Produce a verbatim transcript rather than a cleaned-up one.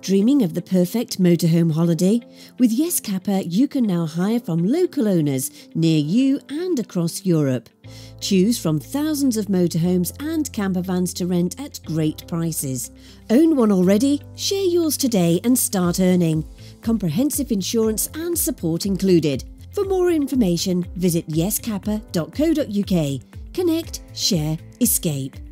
Dreaming of the perfect motorhome holiday? With Yescapa, you can now hire from local owners near you and across Europe. Choose from thousands of motorhomes and camper vans to rent at great prices. Own one already? Share yours today and start earning. Comprehensive insurance and support included. For more information, visit yescapa dot co dot uk. Connect, share, escape.